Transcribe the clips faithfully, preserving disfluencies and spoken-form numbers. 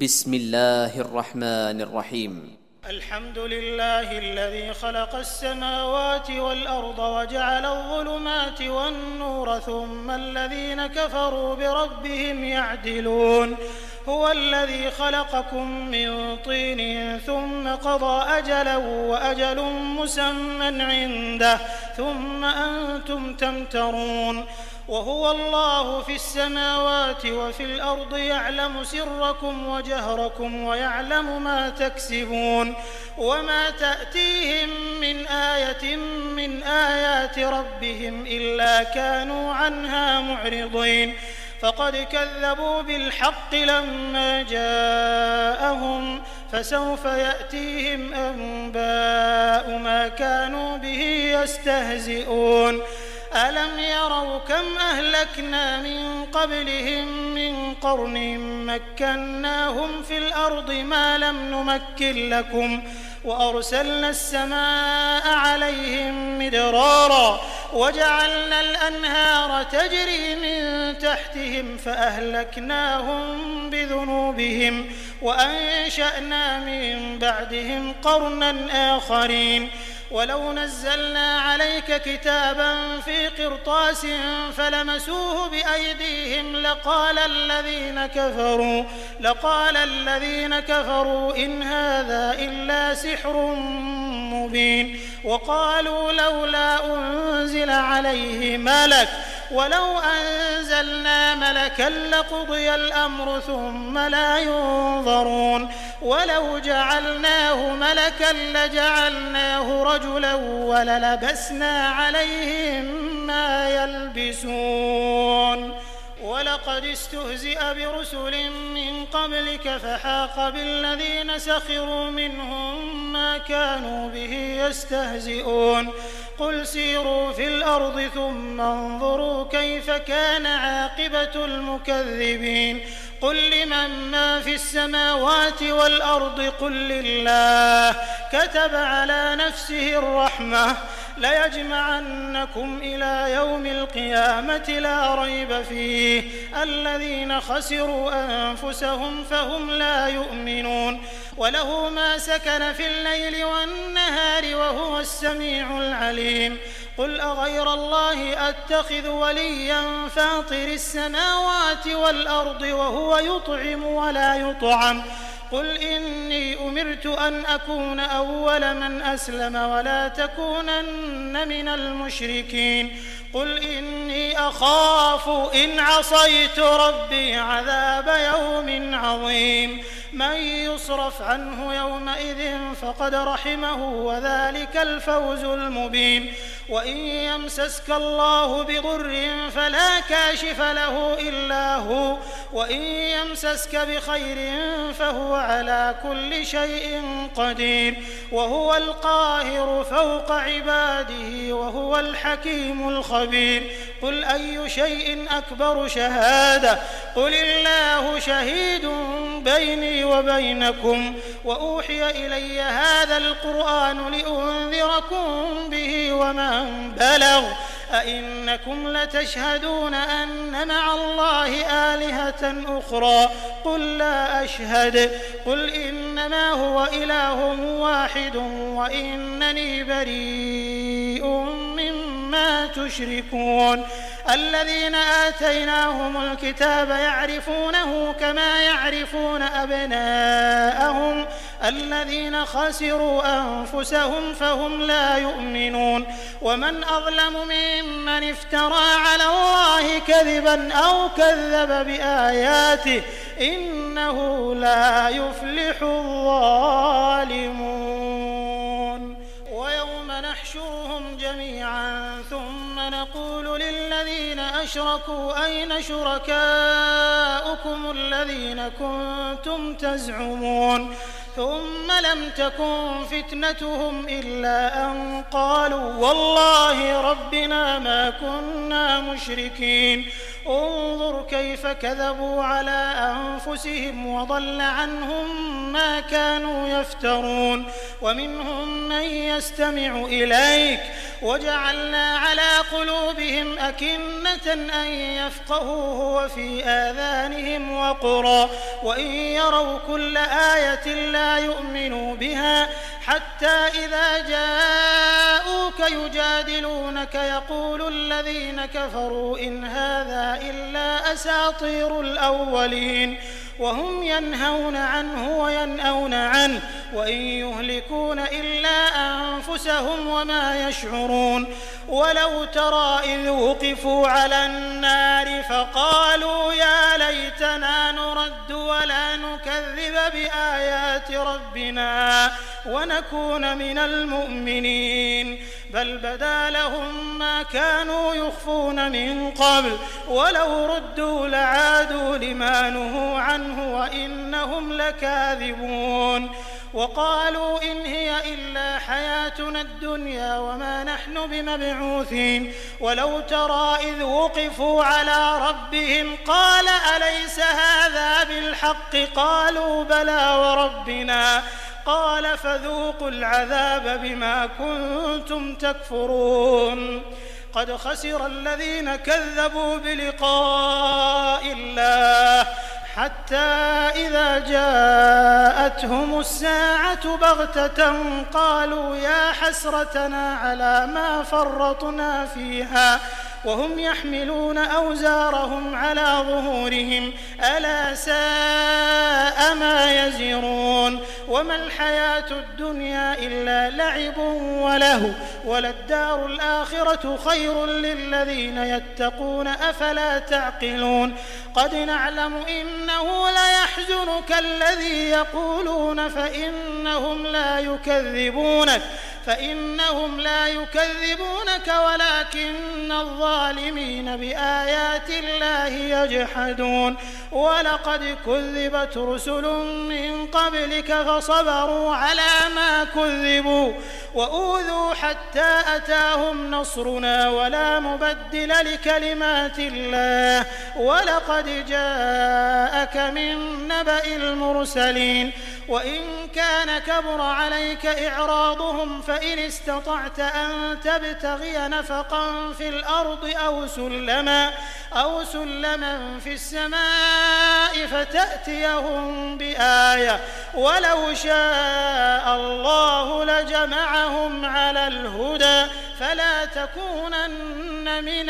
بسم الله الرحمن الرحيم. الحمد لله الذي خلق السماوات والأرض وجعل الظلمات والنور ثم الذين كفروا بربهم يعدلون. هو الذي خلقكم من طين ثم قضى أجلا وأجل مسمى عنده ثم أنتم تمترون. وهو الله في السماوات وفي الأرض يعلم سركم وجهركم ويعلم ما تكسبون. وما تأتيهم من آية من آيات ربهم إلا كانوا عنها معرضين. فقد كذبوا بالحق لما جاءهم فسوف يأتيهم أنباء ما كانوا به يستهزئون. ألم يروا كم أهلكنا من قبلهم من قرن مكناهم في الأرض ما لم نمكن لكم وأرسلنا السماء عليهم مدرارا وجعلنا الأنهار تجري من تحتهم فأهلكناهم بذنوبهم وأنشأنا من بعدهم قرنا آخرين. ولو نزلنا عليك كتابا في قرطاس فلمسوه بأيديهم لقال الذين كفروا لقال الذين كفروا إن هذا إلا سحر مبين. وقالوا لولا أنزل عليه ملك ولو أنزلنا ملكا لقضي الأمر ثم لا ينظرون. ولو جعلناه ملكا لجعلناه رجلا وللبسنا عليهم ما يلبسون. ولقد استهزئ برسل من قبلك فحاق بالذين سخروا منهم ما كانوا به يستهزئون. قل سيروا في الأرض ثم انظروا كيف كان عاقبة المكذبين. قل لمن ما في السماوات والأرض قل لله كتب على نفسه الرحمة ليجمعنكم إلى يوم القيامة لا ريب فيه الذين خسروا أنفسهم فهم لا يؤمنون. وله ما سكن في الليل والنهار وهو السميع العليم. قل أغير الله أتخذ وليا فاطر السماوات والأرض وهو يطعم ولا يطعم. قل إني أمرت أن أكون أول من أسلم ولا تكونن من المشركين. قل إني أخاف إن عصيت ربي عذاب يوم عظيم. من يصرف عنه يومئذ فقد رحمه وذلك الفوز المبين. وإن يمسسك الله بضر فلا كاشف له إلا هو وإن يمسسك بخير فهو على كل شيء قدير. وهو القاهر فوق عباده وهو الحكيم الخبير. قل أي شيء أكبر شهادة قل الله شهيد بيني وبينكم وأوحي إلي هذا القرآن لأنذركم به ومن بلغ أئنكم لتشهدون أن مع الله آلهة أخرى قل لا أشهد قل إنما هو إله واحد وإنني بريء مما تشركون. الذين آتيناهم الكتاب يعرفونه كما يعرفون أبناءهم الذين خسروا أنفسهم فهم لا يؤمنون. ومن أظلم ممن افترى على الله كذبا أو كذب بآياته إنه لا يفلح الظالمون. ويوم نحشرهم جميعا ثم نقول للذين أشركوا أين شركاؤكم الذين كنتم تزعمون ثم لم تكن فتنتهم إلا أن قالوا والله ربنا ما كنا مشركين. انظر كيف كذبوا على أنفسهم وضل عنهم ما كانوا يفترون ومنهم من يستمع إليك وجعلنا على قلوبهم أكنة أن يفقهوه وفي آذانهم وقرا وإن يروا كل آية لا يؤمنوا بها حتى إذا جاءوك يجادلونك يقول الذين كفروا إن هذا إلا أساطير الأولين وهم ينهون عنه وينأون عنه وإن يهلكون إلا أنفسهم وما يشعرون ولو ترى إذ وقفوا على النار فقالوا يا ليتنا نرد ولا نكذب بآيات ربنا ونكون من المؤمنين بل بدا لهم ما كانوا يخفون من قبل ولو ردوا لعادوا لما نهوا عنه وإنهم لكاذبون وقالوا إن هي إلا حياتنا الدنيا وما نحن بمبعوثين ولو ترى إذ وقفوا على ربهم قال أليس هذا بالحق قالوا بلى وربنا قال فذوقوا العذاب بما كنتم تكفرون قد خسر الذين كذبوا بلقاء الله حتى إذا جاءتهم الساعة بغتة قالوا يا حسرتنا على ما فرطنا فيها وهم يحملون أوزارهم على ظهورهم ألا ساء ما يزرون وما الحياة الدنيا إلا لعب وله وللدار الآخرة خير للذين يتقون أفلا تعقلون قد نعلم إنه ليحزنك الذي يقولون فإنهم لا يكذبونك فإنهم لا يكذبونك ولكن الظالمين بآيات الله يجحدون ولقد كذبت رسل من قبلك فصبروا على ما كذبوا وأوذوا حتى أتاهم نصرنا ولا مبدل لكلمات الله ولقد جاءك من نبأ المرسلين وإن كان كبر عليك إعراضهم فإن استطعت أن تبتغي نفقا في الأرض أو سلما أو سلما في السماء فتأتيهم بآية ولو شاء الله لجمعهم على الهدى فلا تكونن من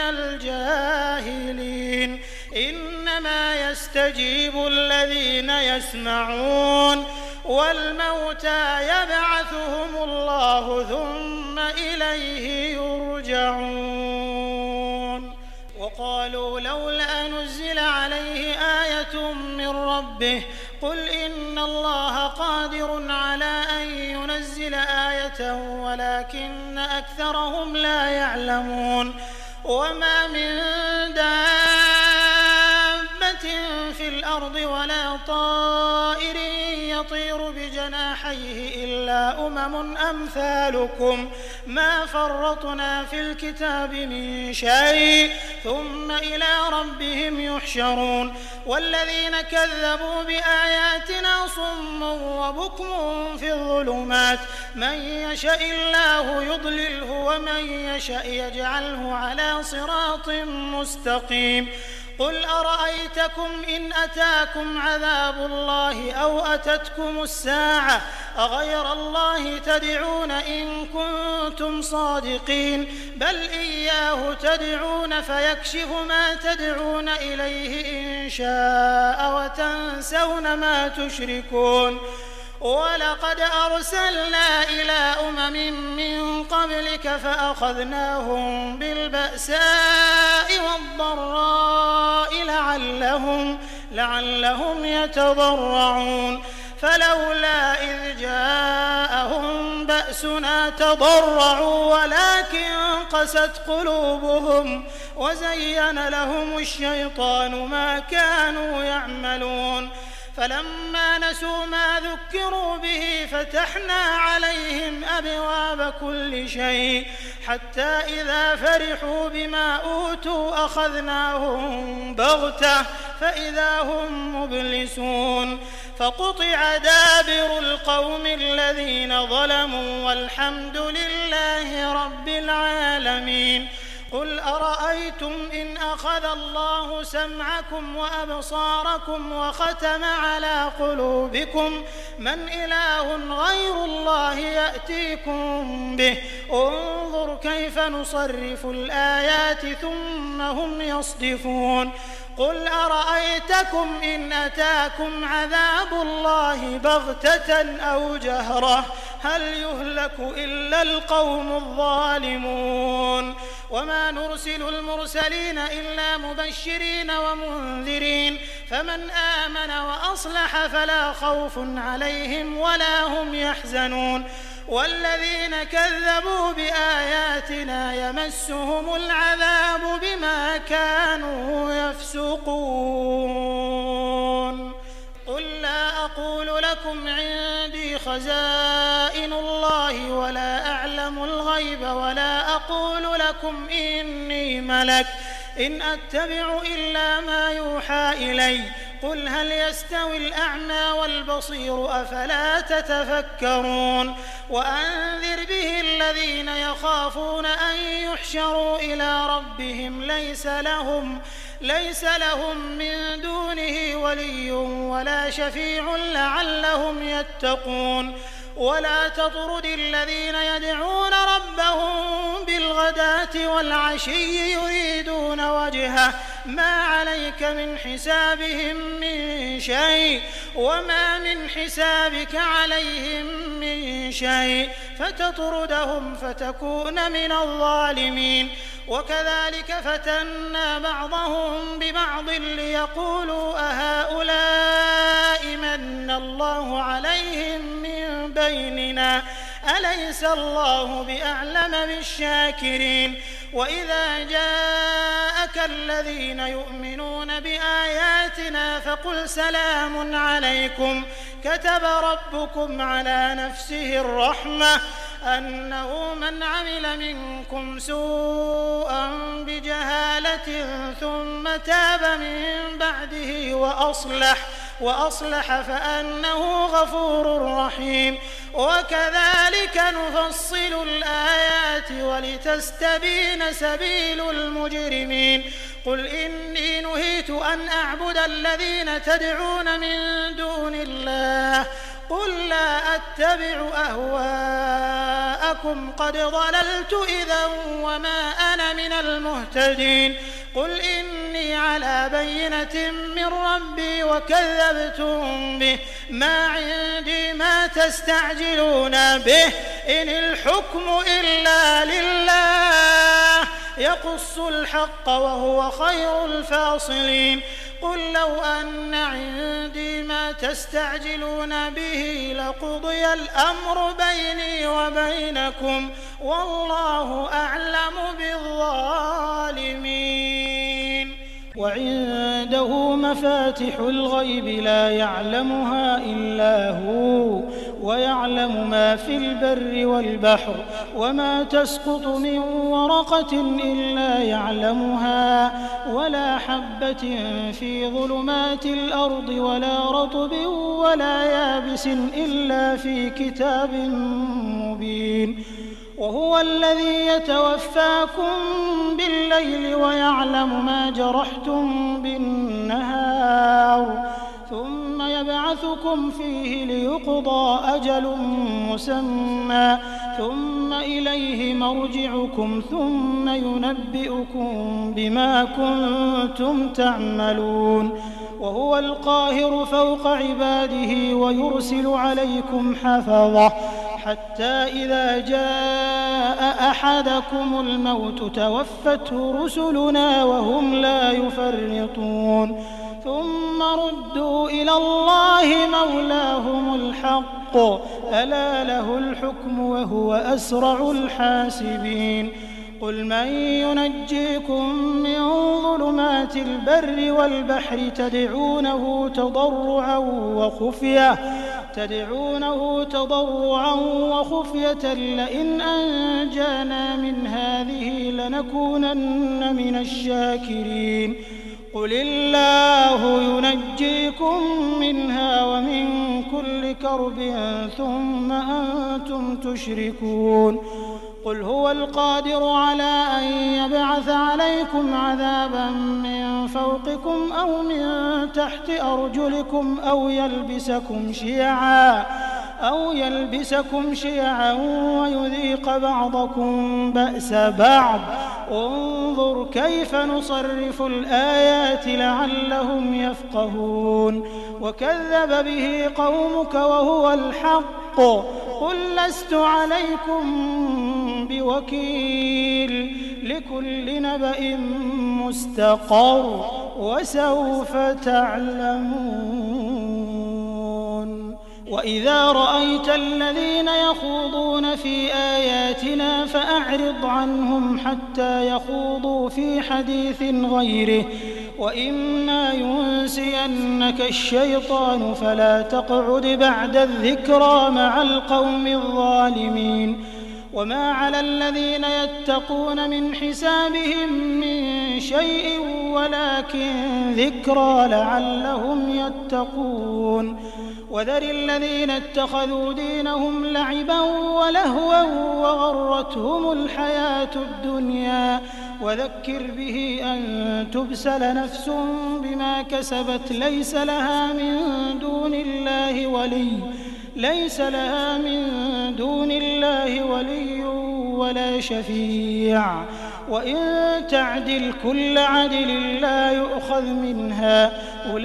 الجاهلين إنما يستجيب الذين يسمعون والموتى يبعثهم الله ثم إليه يرجعون وقالوا لولا نزل عليه آية من ربه قل إن الله قادر على أن ينزل آية ولكن أكثرهم لا يعلمون وما من دابة في الأرض ولا طائر يطير بجناحيه إلا أمم أمثالكم ما فرطنا في الكتاب من شيء ثم إلى ربهم يحشرون والذين كذبوا بآياتنا صم وبكم في الظلمات من يشاء الله يضلله ومن يشاء يجعله على صراط مستقيم قل أرأيتكم إن أتاكم عذاب الله أو أتتكم الساعة أغير الله تدعون إن كنتم صادقين بل إياه تدعون فيكشف ما تدعون إليه إن شاء وتنسون ما تشركون ولقد أرسلنا إلى أمم من قبلك فأخذناهم بالبأساء والضراء لعلهم, لعلهم يتضرعون فلولا إذ جاءهم بأسنا تضرعوا ولكن قست قلوبهم وزين لهم الشيطان ما كانوا يعملون فلما نسوا ما ذكروا به فتحنا عليهم أبواب كل شيء حتى إذا فرحوا بما أوتوا أخذناهم بغتة فإذا هم مبلسون فقطع دابر القوم الذين ظلموا والحمد لله رب العالمين. قل أرأيتم إن أخذ الله سمعكم وأبصاركم وختم على قلوبكم من إله غير الله يأتيكم به انظر كيف نصرف الآيات ثم هم يصدفون. قل أرأيتكم إن أتاكم عذاب الله بغتة أو جهرة هل يهلك إلا القوم الظالمون. وما نرسل المرسلين إلا مبشرين ومنذرين فمن آمن وأصلح فلا خوف عليهم ولا هم يحزنون. والذين كذبوا بآياتنا يمسهم العذاب بما كانوا يفسقون. قل لا أقول لكم عندي خزائن الله ولا أعلم الغيب ولا أقول لكم إني ملك إن أتبع إلا ما يوحى إلي قل هل يستوي الأعمى والبصير أفلا تتفكرون. وأنذر به الذين يخافون أن يحشروا إلى ربهم ليس لهم ليس لهم من دونه ولي ولا شفيع لعلهم يتقون. ولا تطرد الذين يدعون ربهم بالغداة والعشي يريدون وجهه ما عليك من حسابهم من شيء وما من حسابك عليهم من شيء فتطردهم فتكون من الظالمين. وكذلك فتنا بعضهم ببعض ليقولوا أهؤلاء من الله عليهم من بيننا أليس الله بأعلم بالشاكرين. وإذا جاءك الذين يؤمنون بآياتنا فقل سلام عليكم كتب ربكم على نفسه الرحمة أنه من عمل منكم سوءا بجهالة ثم تاب من بعده وأصلح وأصلح فأنه غفور رحيم. وكذلك نفصل الآيات ولتستبين سبيل المجرمين. قل إني نهيت أن أعبد الذين تدعون من دون الله قل لا أتبع أهواءكم قد ضللت إذا وما أنا من المهتدين. قل إني على بينة من ربي وكذبتم به ما عندي ما تستعجلون به إن الحكم إلا لله يقص الحق وهو خير الفاصلين. قل لو أن عندي ما تستعجلون به لقضي الأمر بيني وبينكم والله أعلم بالظالمين. وعنده مفاتح الغيب لا يعلمها إلا هو ويعلم ما في البر والبحر وما تسقط من ورقة إلا يعلمها ولا حبة في ظلمات الأرض ولا رطب ولا يابس إلا في كتاب مبين. وهو الذي يتوفاكم بالليل ويعلم ما جرحتم بالنهار ثم يبعثكم فيه ليقضى أجل مسمى ثم إليه مرجعكم ثم ينبئكم بما كنتم تعملون. وهو القاهر فوق عباده ويرسل عليكم حفظة حتى إذا جاء أحدكم الموت توفته رسلنا وهم لا يفرطون ثم ردوا إلى الله مولاهم الحق ألا له الحكم وهو أسرع الحاسبين. قل من ينجيكم من ظلمات البر والبحر تدعونه تضرعا وخفية تدعونه تضرعا وخفية لئن أنجانا من هذه لنكونن من الشاكرين قل الله ينجيكم منها ومن كل كرب ثم أنتم تشركون قل هو القادر على أن يبعث عليكم عذابا من فوقكم أو من تحت أرجلكم أو يلبسكم شيعا أو يلبسكم شيعا ويذيق بعضكم بأس بعض انظر كيف نصرف الآيات لعلهم يفقهون وكذب به قومك وهو الحق قل لست عليكم بوكيل لكل نبأ مستقر وسوف تعلمون وإذا رأيت الذين يخوضون في آياتنا فأعرض عنهم حتى يخوضوا في حديث غيره وإما ينسينك الشيطان فلا تقعد بعد الذكرى مع القوم الظالمين وما على الذين يتقون من حسابهم من شيء ولكن ذكرى لعلهم يتقون وذر الذين اتخذوا دينهم لعبا ولهوا وغرتهم الحياة الدنيا وذكر به أن تبسل نفس بما كسبت ليس لها من دون الله ولي ليس لها من دون الله ولي ولا شفيع وإن تعدل كل عدل لا يؤخذ منها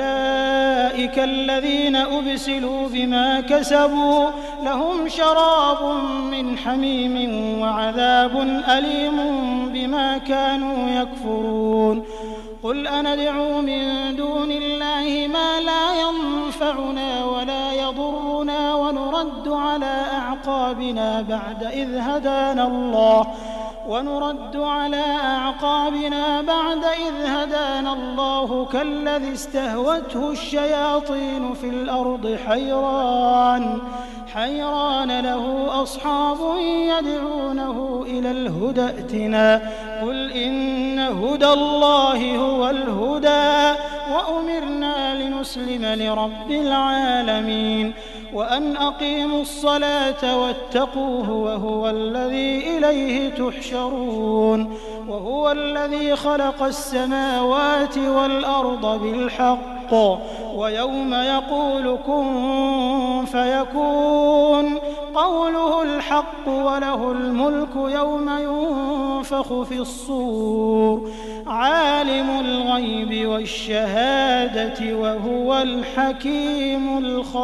أولئك الذين أبسلوا بما كسبوا لهم شراب من حميم وعذاب أليم بما كانوا يكفرون قل أندعو من دون الله ما لا ينفعنا ولا يضرنا ونرد على أعقابنا بعد إذ هدانا الله ونرد على أعقابنا بعد إذ هدانا الله كالذي استهوته الشياطين في الأرض حيران حيران له أصحاب يدعونه إلى الهدى ائتنا قل إن هدى الله هو الهدى وأمرنا لنسلم لرب العالمين وأن أقيموا الصلاة واتقوه وهو الذي إليه تحشرون وهو الذي خلق السماوات والأرض بالحق ويوم يقول كن فيكون قوله الحق وله الملك يوم ينفخ في الصور عالم الغيب والشهادة وهو الحكيم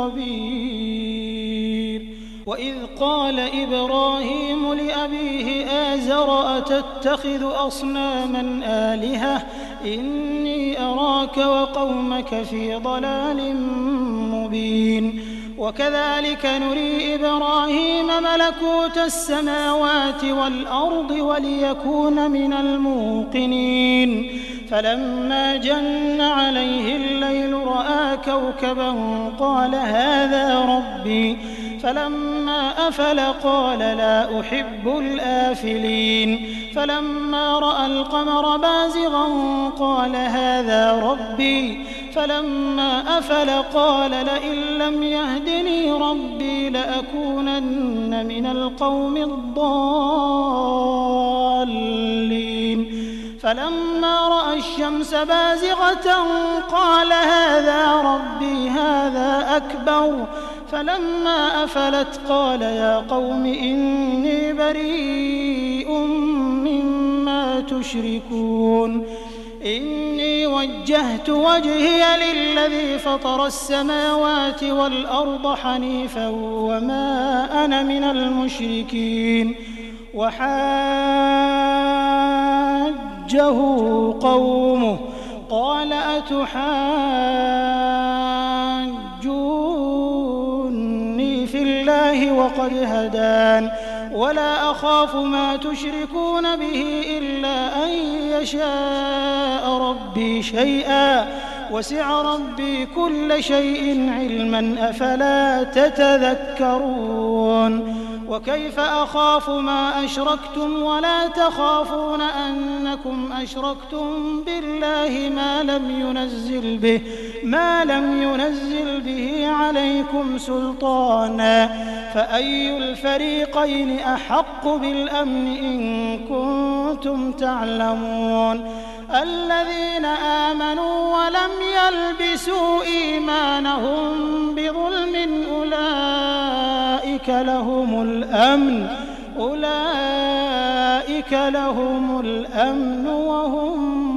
الخبير وإذ قال إبراهيم لأبيه آزر أتتخذ أصناما آلهة إني أراك وقومك في ضلال مبين وكذلك نري إبراهيم ملكوت السماوات والأرض وليكون من الموقنين فلما جن عليه الليل رأى كوكبا قال هذا ربي فلما أفل قال لا أحب الآفلين فلما رأى القمر بازغا قال هذا ربي فلما أفل قال لئن لم يهدني ربي لأكونن من القوم الضالين فلما رأى الشمس بازغة قال هذا ربي هذا أكبر فلما أفلت قال يا قوم إني بريء مما تشركون إني وجهت وجهي للذي فطر السماوات والأرض حنيفا وما أنا من المشركين وحاجه قومه قال أتحاجوني في الله وقد هدان ولا أخاف ما تشركون به إلا أن يشاء ربي شيئا وسع ربي كل شيء علما أفلا تتذكرون وكيف أخاف ما أشركتم ولا تخافون أنكم أشركتم بالله ما لم ينزل به ما لم ينزل به عليكم سلطانا فأي الفريقين أحق بالأمن إن كنتم تعلمون الذين آمنوا ولم يلبسوا إيمانهم بظلم أولئك لهم الأمن أولئك لهم الأمن وهم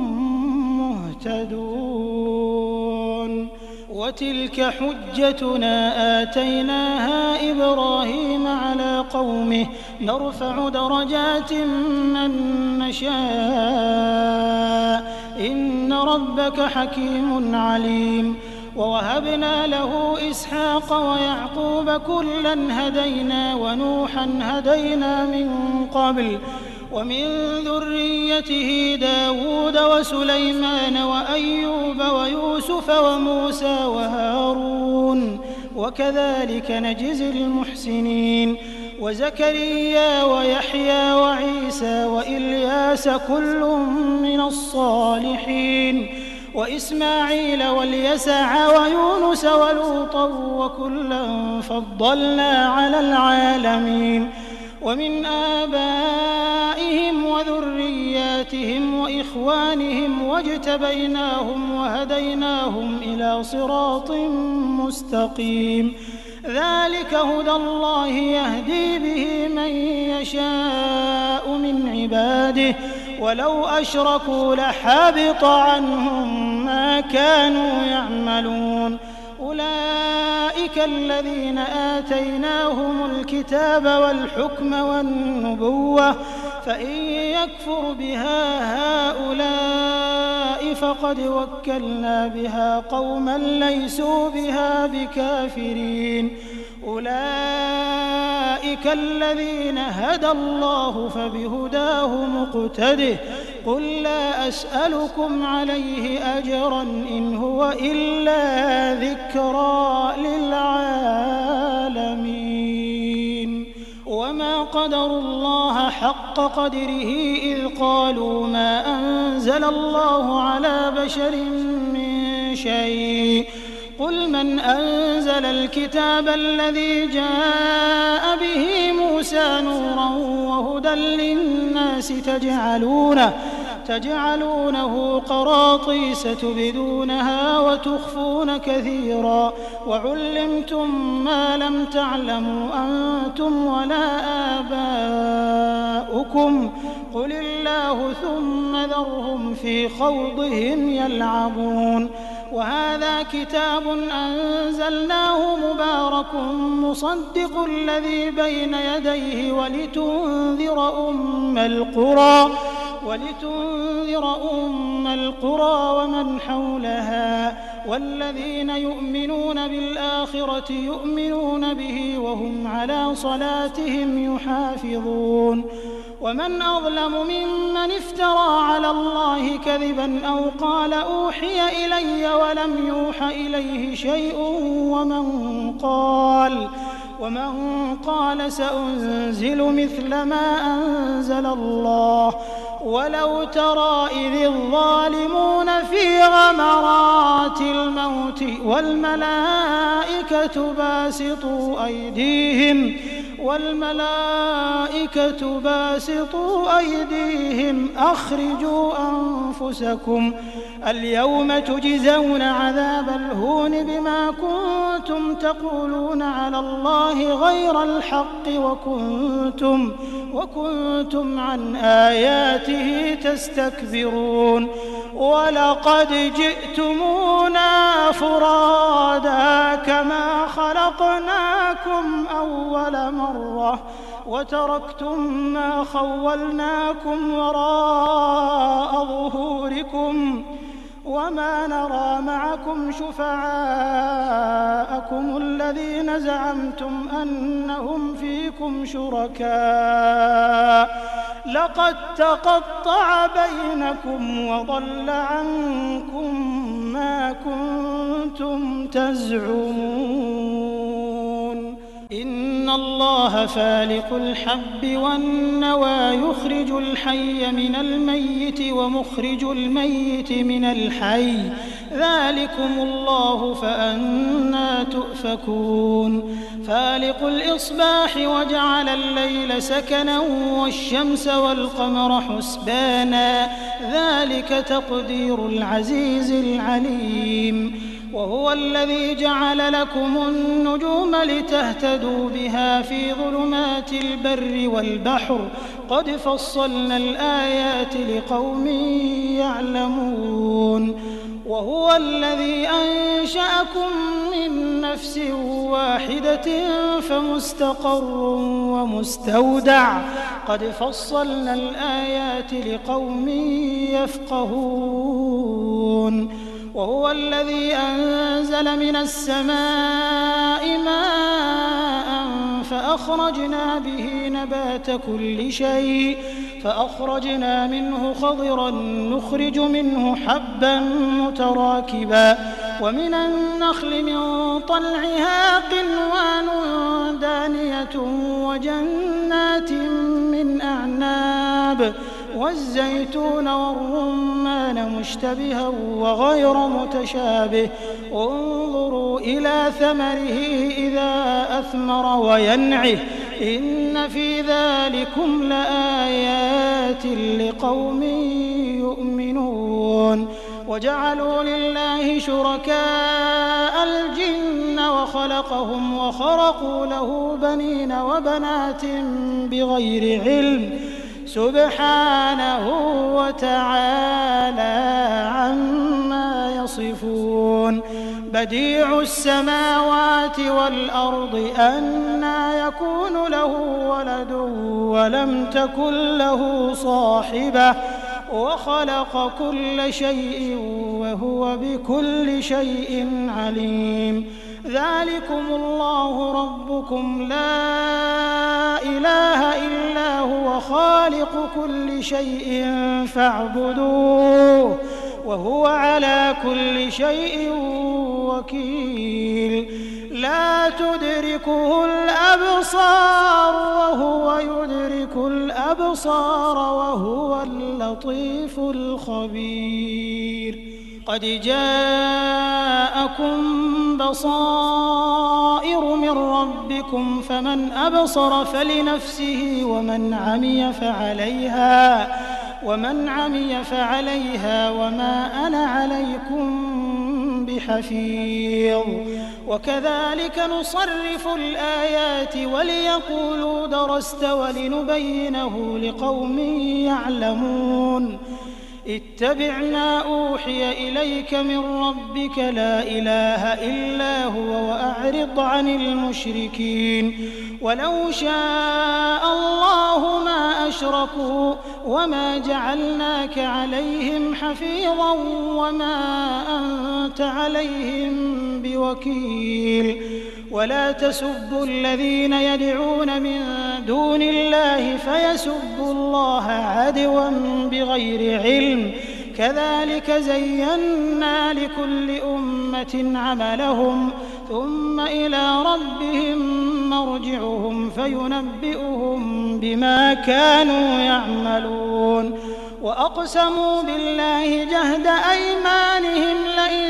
مهتدون وتلك حجتنا آتيناها إبراهيم على قومه نرفع درجات من نشاء إن ربك حكيم عليم ووهبنا له إسحاق ويعقوب كلا هدينا ونوحا هدينا من قبل ومن ذريته داود وسليمان وأيوب ويوسف وموسى وهارون وكذلك نجزي المحسنين وزكريا ويحيى وعيسى وإلياس كل من الصالحين وإسماعيل واليسع ويونس ولوطا وكلا فضلنا على العالمين ومن آبائهم وذرياتهم وإخوانهم واجتبيناهم وهديناهم إلى صراط مستقيم ذلك هدى الله يهدي به من يشاء من عباده ولو أشركوا لحبط عنهم ما كانوا يعملون أولئك الذين آتيناهم الكتاب والحكم والنبوة فإن يكفر بها هؤلاء فقد وكلنا بها قوما ليسوا بها بكافرين أولئك الذين هدى الله فبهداه مقتده قل لا أسألكم عليه أجرا إن هو إلا ذكرى للعالمين وما قدروا الله حق قدره إذ قالوا ما أنزل الله على بشر من شيء قل من أنزل الكتاب الذي جاء به موسى نورا وهدى للناس تجعلونه تجعلونه قراطيس تبدونها وتخفون كثيرا وعلمتم ما لم تعلموا أنتم ولا آباؤكم قل الله ثم ذرهم في خوضهم يلعبون وهذا كتاب أنزلناه مبارك مصدق الذي بين يديه ولتنذر أم القرى ولتنذر أم القرى ومن حولها والذين يؤمنون بالآخرة يؤمنون به وهم على صلاتهم يحافظون ومن أظلم ممن افترى على الله كذبا أو قال أوحي إلي ولم يوح إليه شيء ومن قال ومن قال سأنزل مثل ما أنزل الله ولو ترى إذ الظالمون في غمرات الموت والملائكة باسطوا أيديهم والملائكة باسطوا أيديهم أخرجوا أنفسكم اليوم تجزون عذاب الهون بما كنتم تقولون على الله غير الحق وكنتم وكنتم عن آياته تستكبرون ولقد جئتمونا فرادا كما خلقناكم أول مرة وتركتم ما خولناكم وراء ظهوركم وما نرى معكم شفعاءكم الذين زعمتم أنهم فيكم شركاء لقد تقطع بينكم وضل عنكم ما كنتم تزعمون إن الله فالق الحب والنوى يخرج الحي من الميت ومخرج الميت من الحي ذلكم الله فأنى تؤفكون فالق الإصباح وجعل الليل سكنا والشمس والقمر حسبانا ذلك تقدير العزيز العليم وهو الذي جعل لكم النجوم لتهتدوا بها في ظلمات البر والبحر قد فصلنا الآيات لقوم يعلمون وهو الذي أنشأكم من نفس واحدة فمستقر ومستودع قد فصلنا الآيات لقوم يفقهون وهو الذي أنزل من السماء ماء فأخرجنا به نبات كل شيء فأخرجنا منه خضرا نخرج منه حبا متراكبا ومن النخل من طلعها قنوان دانية وجنات من أعناب والزيتون والرمان مشتبها وغير متشابه انظروا إلى ثمره إذا أثمر وينعه إن في ذلكم لآيات لقوم يؤمنون وجعلوا لله شركاء الجن وخلقهم وخرقوا له بنين وبنات بغير علم سبحانه وتعالى عما يصفون بديع السماوات والأرض أنى يكون له ولد ولم تكن له صاحبة وخلق كل شيء وهو بكل شيء عليم ذلكم الله ربكم لا إله إلا هو خالق كل شيء فاعبدوه وهو على كل شيء وكيل لا تدركه الأبصار وهو يدرك الأبصار وهو اللطيف الخبير قد جاءكم بصائر من ربكم فمن أبصر فلنفسه ومن عمي فعليها ومن عمي فعليها وما أنا عليكم بحفيظ وكذلك نصرف الآيات وليقولوا درست ولنبينه لقوم يعلمون اتبع ما أوحي إليك من ربك لا إله إلا هو وأعرض عن المشركين ولو شاء الله ما أشركوا وما جعلناك عليهم حفيظا وما أنت عليهم بوكيل ولا تسبوا الذين يدعون من دون الله فيسبوا الله عدوا بغير علم كذلك زينا لكل أمة عملهم ثم إلى ربهم مرجعهم فينبئهم بما كانوا يعملون وأقسموا بالله جهد أيمانهم لئن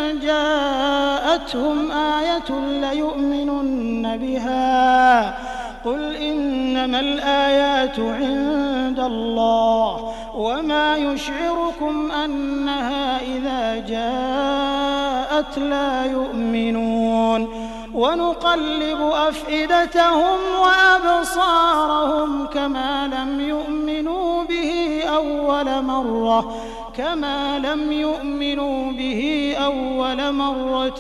جاءتهم آية ليؤمنن بها قل إنما الآيات عند الله وما يشعركم أنها إذا جاءت لا يؤمنون ونقلب أفئدتهم وأبصارهم كما لم يؤمنوا به أول مرة كما لم يؤمنوا به أول مرة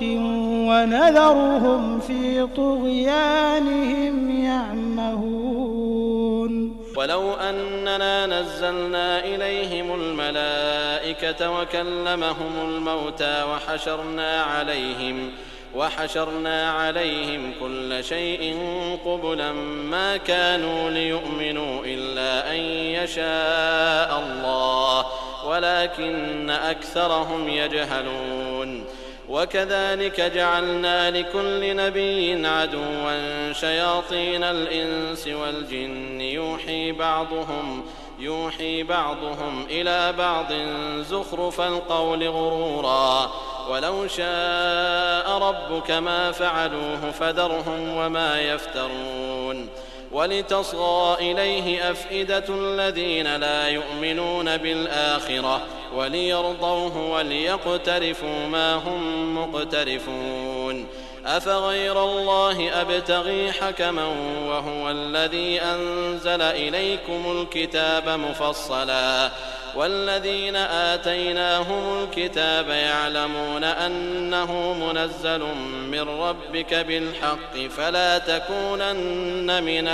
ونذرهم في طغيانهم يعمهون ولو أننا نزلنا إليهم الملائكة وكلمهم الموتى وحشرنا عليهم وحشرنا عليهم كل شيء قبلا ما كانوا ليؤمنوا إلا أن يشاء الله ولكن أكثرهم يجهلون. وكذلك جعلنا لكل نبي عدوا شياطين الإنس والجن يوحي بعضهم يوحي بعضهم إلى بعض زخرف القول غرورا ولو شاء ربك ما فعلوه فذرهم وما يفترون. ولتصغى إليه أفئدة الذين لا يؤمنون بالآخرة وليرضوه وليقترفوا ما هم مقترفون. أفغير الله أبتغي حكما وهو الذي أنزل إليكم الكتاب مفصلا والذين آتيناهم الكتاب يعلمون أنه منزل من ربك بالحق فلا تكونن من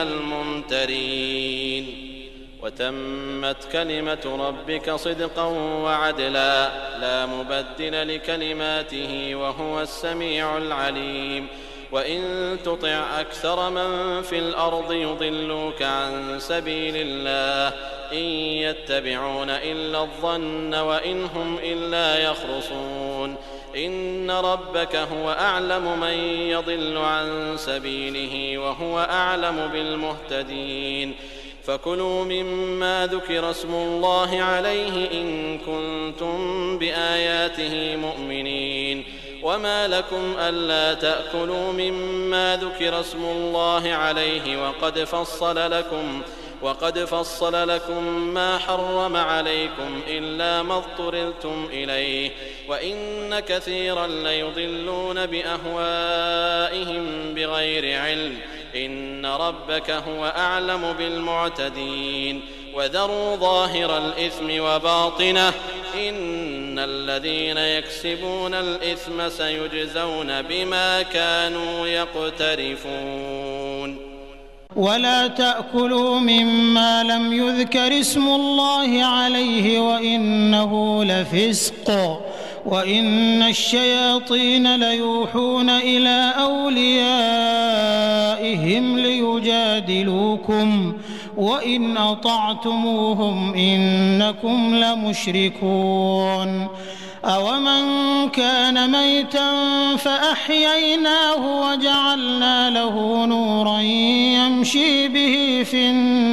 الممترين. وتمت كلمة ربك صدقا وعدلا لا مبدل لكلماته وهو السميع العليم. وإن تطع أكثر من في الأرض يضلوك عن سبيل الله إن يتبعون إلا الظن وإن هم إلا يخرصون. إن ربك هو أعلم من يضل عن سبيله وهو أعلم بالمهتدين. فكلوا مما ذكر اسم الله عليه إن كنتم بآياته مؤمنين. وما لكم ألا تأكلوا مما ذكر اسم الله عليه وقد فصل لكم وقد فصل لكم ما حرم عليكم إلا ما اضطررتم إليه وإن كثيرا ليضلون بأهوائهم بغير علم إن ربك هو أعلم بالمعتدين. وذروا ظاهر الإثم وباطنه إن الذين يكسبون الإثم سيجزون بما كانوا يقترفون. ولا تأكلوا مما لم يذكر اسم الله عليه وإنه لفسق وإن الشياطين ليوحون إلى أوليائهم ليجادلوكم وإن أطعتموهم إنكم لمشركون. أومن كان ميتا فأحييناه وجعلنا له نورا يمشي به في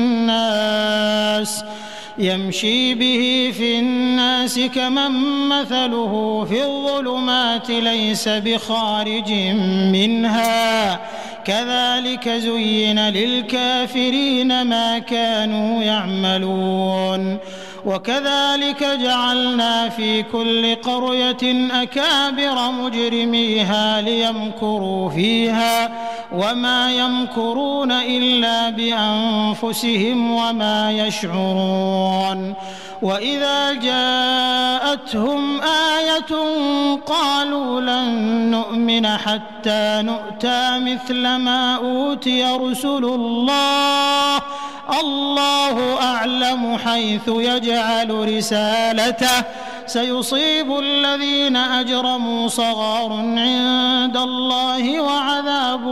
الناس يمشي به في الناس كمن مثله في الظلمات ليس بخارج منها كذلك زين للكافرين ما كانوا يعملون. وكذلك جعلنا في كل قرية أكابر مجرميها ليمكروا فيها وما يمكرون إلا بأنفسهم وما يشعرون. وإذا جاءتهم آية قالوا لن نؤمن حتى نؤتى مثل ما أوتي رسل الله الله أعلم حيث يجعل رسالته سيصيب الذين أجرموا صغار عند الله وعذاب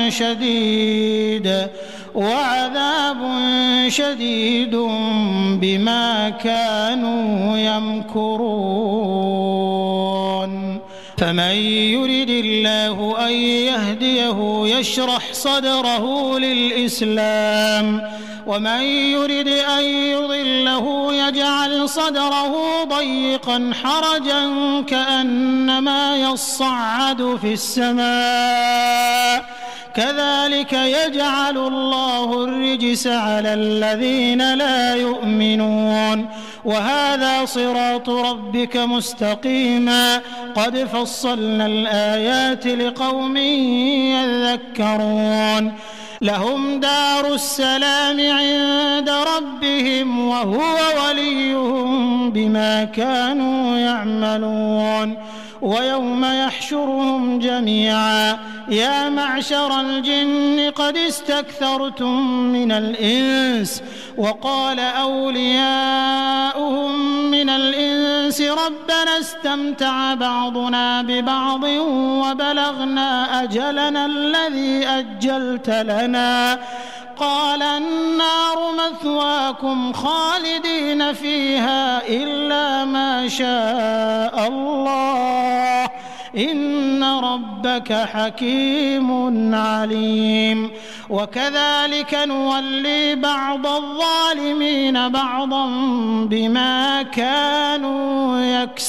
شديد وعذاب شديد بما كانوا يمكرون. فمن يرد الله أن يهديه يشرح صدره للإسلام ومن يرد أن يضله يجعل صدره ضيقا حرجا كأنما يصعد في السماء كذلك يجعل الله الرجس على الذين لا يؤمنون. وهذا صراط ربك مستقيما قد فصلنا الآيات لقوم يذكرون. لهم دار السلام عند ربهم وهو وليهم بما كانوا يعملون. ويوم يحشرهم جميعا يا معشر الجن قد استكثرتم من الإنس وقال أولياؤهم من الإنس ربنا استمتع بعضنا ببعض وبلغنا أجلنا الذي أجلت لنا قال النار مثواكم خالدين فيها إلا ما شاء الله إن ربك حكيم عليم وكذلك نولي بعض الظالمين بعضا بما كانوا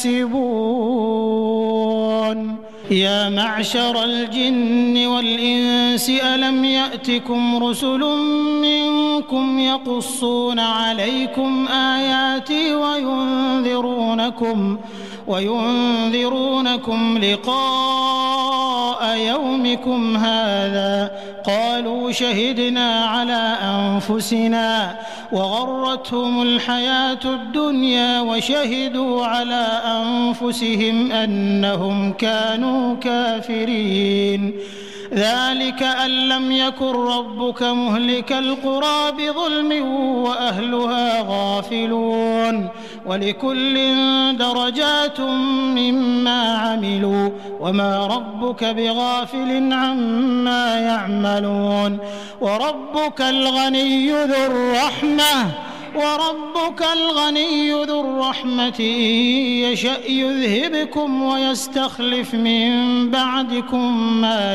يكسبون يا معشر الجن والإنس ألم يأتكم رسل منكم يقصون عليكم آياتي وينذرونكم وينذرونكم لقاء يومكم هذا قالوا شهدنا على أنفسنا وغرتهم الحياة الدنيا وشهدوا على أنفسهم أنهم كانوا كافرين ذلك أن لم يكن ربك مهلك القرى بظلم وأهلها غافلون ولكل درجات مما عملوا وما ربك بغافل عما يعملون وربك الغني ذو الرحمة وربك الغني ذو الرحمة إن يشأ يذهبكم ويستخلف من بعدكم ما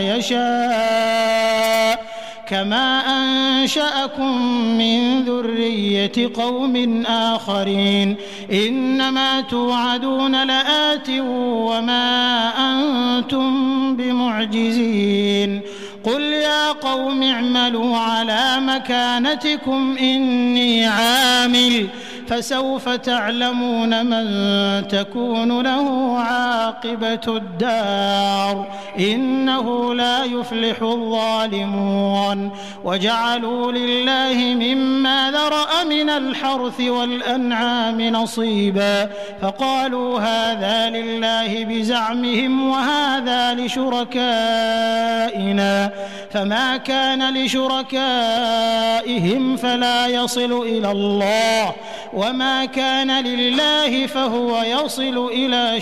يشاء كما أنشأكم من ذرية قوم آخرين إنما توعدون لآت وما أنتم بمعجزين قل يا قوم اعملوا على مكانتكم إني عامل فسوف تعلمون من تكون له عاقبة الدار إنه لا يفلح الظالمون وجعلوا لله مما ذرأ من الحرث والأنعام نصيبا فقالوا هذا لله بزعمهم وهذا لشركائنا فما كان لشركائهم فلا يصل إلى الله وما كان لله فهو يصل إلى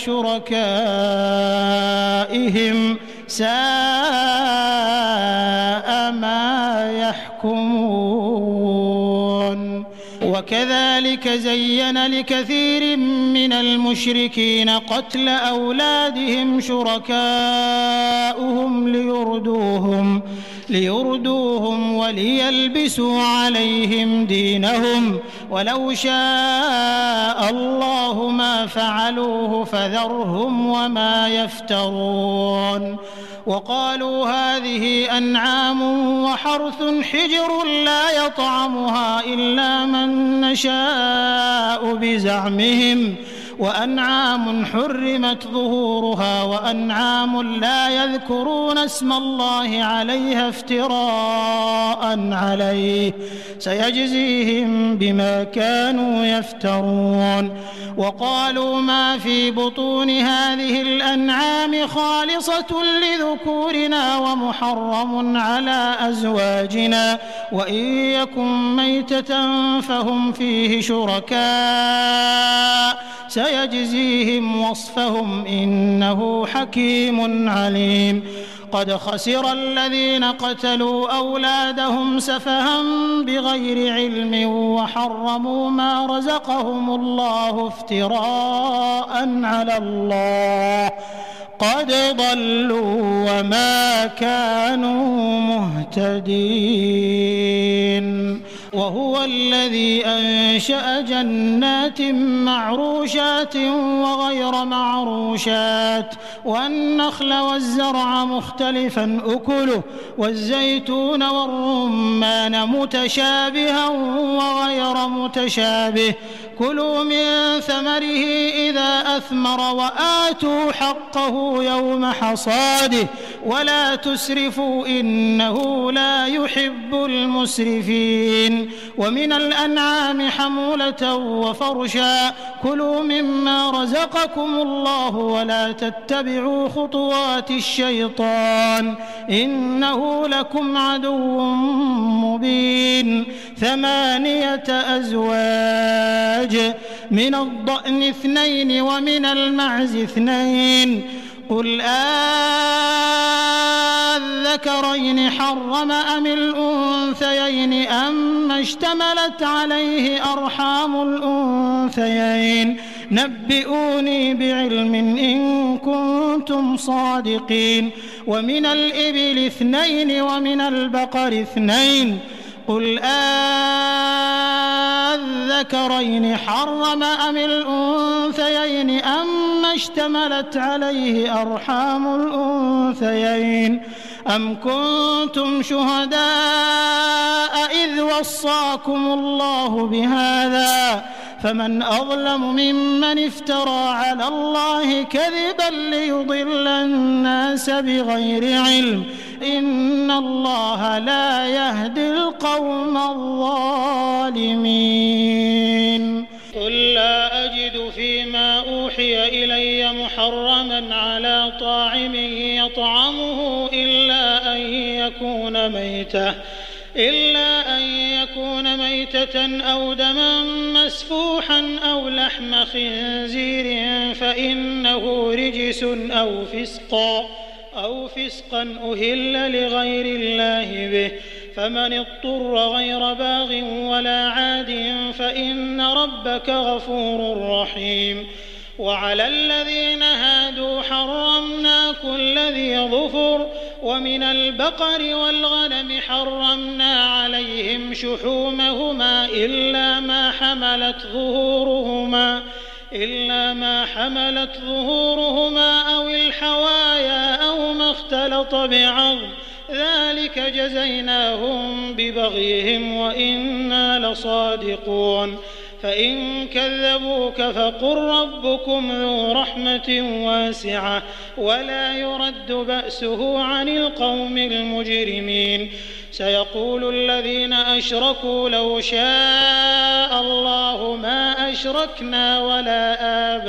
شركائهم ساء ما يحكمون وكذلك زين لكثير من المشركين قتل أولادهم شركاؤهم ليردوهم ليردوهم وليلبسوا عليهم دينهم ولو شاء الله ما فعلوه فذرهم وما يفترون وقالوا هذه أنعام وحرث حجر لا يطعمها إلا من نشاء بزعمهم وأنعام حرمت ظهورها وأنعام لا يذكرون اسم الله عليها افتراء عليه سيجزيهم بما كانوا يفترون وقالوا ما في بطون هذه الأنعام خالصة لذكورنا ومحرم على أزواجنا وإن يكن ميتة فهم فيه شركاء سيجزيهم وصفهم إنه حكيم عليم قد خسر الذين قتلوا أولادهم سفها بغير علم وحرموا ما رزقهم الله افتراء على الله قد ضلوا وما كانوا مهتدين وهو الذي أنشأ جنات معروشات وغير معروشات والنخل والزرع مختلفا أكله والزيتون والرمان متشابها وغير متشابه كلوا من ثمره إذا أثمر وآتوا حقه يوم حصاده ولا تسرفوا إنه لا لا يحب المسرفين. ومن الأنعام حمولة وفرشا كلوا مما رزقكم الله ولا تتبعوا خطوات الشيطان إنه لكم عدو مبين. ثمانية أزواج من الضأن اثنين ومن المعز اثنين قل أذكرين حرم أم الأنثيين أما اشتملت عليه أرحام الأنثيين نبئوني بعلم إن كنتم صادقين. ومن الإبل اثنين ومن البقر اثنين قل أذكرين حرم أم الأنثيين أما اشتملت عليه أرحام الأنثيين أم كنتم شهداء إذ وصاكم الله بهذا فمن أظلم ممن افترى على الله كذبا ليضل الناس بغير علم إن الله لا يهدي القوم الظالمين. قل لا أجد فيما أوحي إلي محرما على طاعم يطعمه إلا أن يكون ميتة إلا أن يكون ميتة أو دما مسفوحا أو لحم خنزير فإنه رجس أو فسقا أو فسقا أهل لغير الله به فمن اضطر غير باغ ولا عاد فإن ربك غفور رحيم. وعلى الذين هادوا حرمنا كل ذي ظفر ومن البقر والغنم حرمنا عليهم شحومهما إلا ما حملت ظهورهما إلا ما حملت ظهورهما أو الحوايا أو ما اختلط بعظم ذلك جزيناهم ببغيهم وإنا لصادقون. فإن كذبوك فقل ربكم ذو رحمة واسعة ولا يرد بأسه عن القوم المجرمين. سيقول الذين أشركوا لو شاء الله ما أشركنا ولا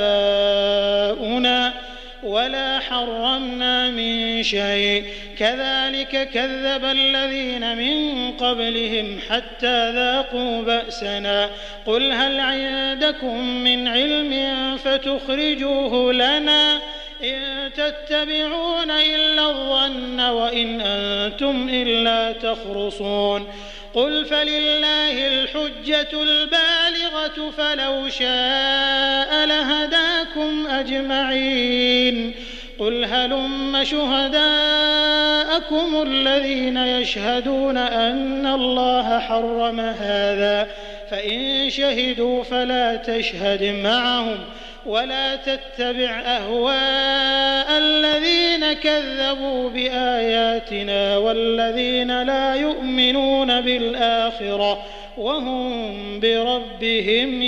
آباؤنا ولا حرمنا من شيء كذلك كذب الذين من قبلهم حتى ذاقوا بأسنا قل هل عندكم من علم فتخرجوه لنا إن تتبعون إلا الظن وإن أنتم إلا تخرصون. قل فلله الحجة البالغة فلو شاء لهداكم أجمعين. قل هلم شهداءكم الذين يشهدون أن الله حرم هذا فإن شهدوا فلا تشهد معهم ولا تتبع أهواء الذين كذبوا بآياتنا والذين لا يؤمنون بالآخرة وهم بربهم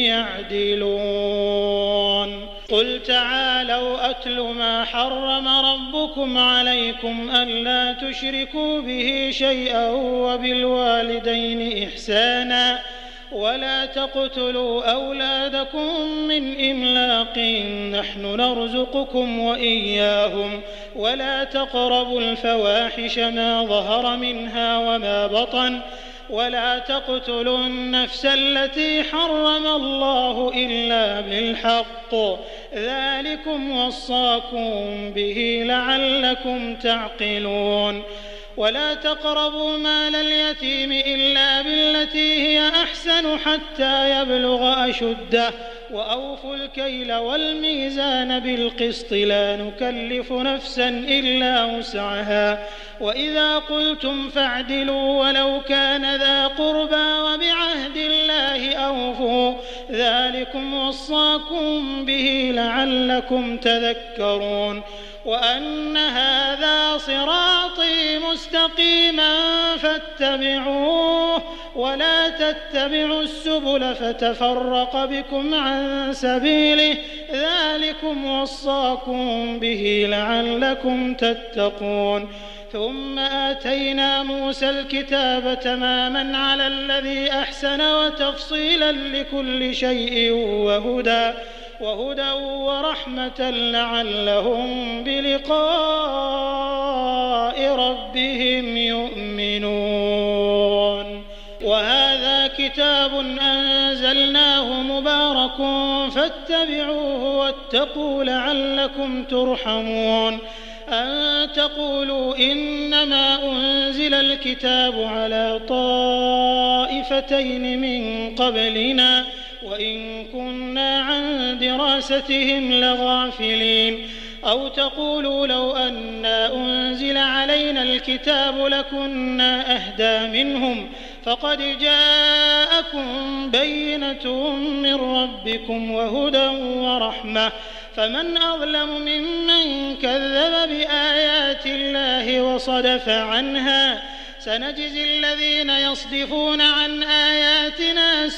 يعدلون. قل تعالوا أتل ما حرم ربكم عليكم ألا تشركوا به شيئا وبالوالدين إحسانا ولا تقتلوا أولادكم من إملاق نحن نرزقكم وإياهم ولا تقربوا الفواحش ما ظهر منها وما بطن ولا تقتلوا النفس التي حرم الله إلا بالحق ذلكم وصاكم به لعلكم تعقلون. ولا تقربوا مال اليتيم إلا بالتي هي أحسن حتى يبلغ أشده وأوفوا الكيل والميزان بالقسط لا نكلف نفسا إلا وسعها وإذا قلتم فاعدلوا ولو كان ذا قربى وبعهد الله أوفوا ذلكم وصاكم به لعلكم تذكرون. وأن هذا صراطي مستقيما فاتبعوه ولا تتبعوا السبل فتفرق بكم عن سبيله ذلكم وصاكم به لعلكم تتقون. ثم آتينا موسى الكتاب تماما على الذي أحسن وتفصيلا لكل شيء وهدى وهدى ورحمة لعلهم بلقاء ربهم يؤمنون. وهذا كتاب أنزلناه مبارك فاتبعوه واتقوا لعلكم ترحمون. أن تقولوا إنما أنزل الكتاب على طائفتين من قبلنا وإن كنا عن دراستهم لغافلين. أو تقولوا لو أنا أنزل علينا الكتاب لكنا أهدى منهم فقد جاءكم بينة من ربكم وهدى ورحمة فمن أظلم ممن كذب بآيات الله وصدف عنها سنجزي الذين يصدفون عن آياتنا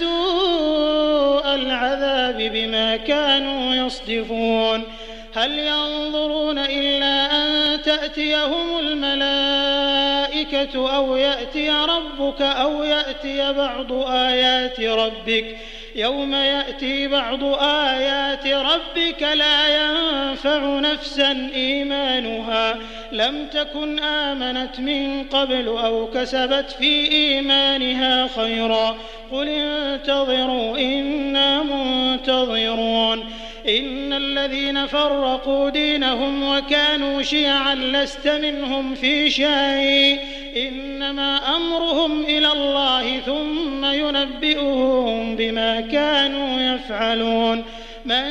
سوء العذاب بما كانوا يصدفون. هل ينظرون إلا أن تأتيهم الملائكة أو يأتي ربك أو يأتي بعض آيات ربك يوم يأتي بعض آيات ربك لا ينفع نفسا إيمانها لم تكن آمنت من قبل أو كسبت في إيمانها خيرا قل انتظروا إنا منتظرون. إن الذين فرقوا دينهم وكانوا شيعا لست منهم في شيء إنما أمرهم إلى الله ثم ينبئهم بما كانوا يفعلون. من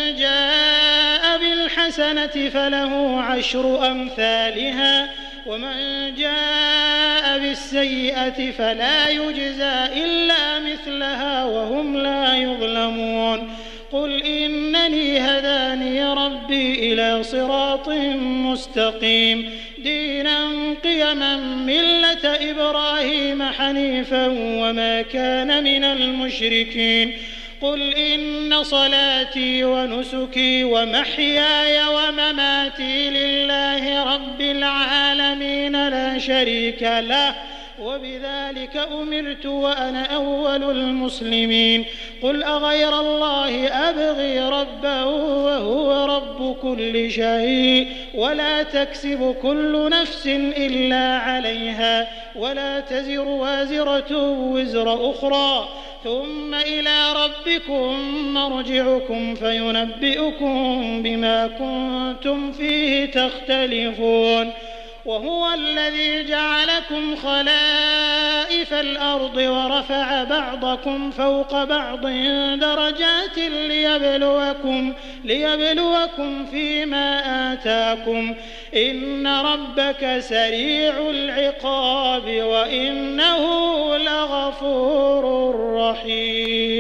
جاء بالحسنة فله عشر أمثالها ومن جاء بالسيئة فلا يجزى إلا مثلها وهم لا يظلمون. قل إنني هداني ربي إلى صراط مستقيم دينا قيما ملة إبراهيم حنيفا وما كان من المشركين. قل إن صلاتي ونسكي ومحياي ومماتي لله رب العالمين لا شريك له وبذلك أمرت وأنا أول المسلمين. قل أغير الله أبغي ربا وهو رب كل شيء ولا تكسب كل نفس إلا عليها ولا تزر وازرة وزر أخرى ثم إلى ربكم مرجعكم فينبئكم بما كنتم فيه تختلفون. وهو الذي جعلكم خلائف الأرض ورفع بعضكم فوق بعض درجات ليبلوكم, ليبلوكم فيما آتاكم إن ربك سريع العقاب وإنه لغفور رحيم.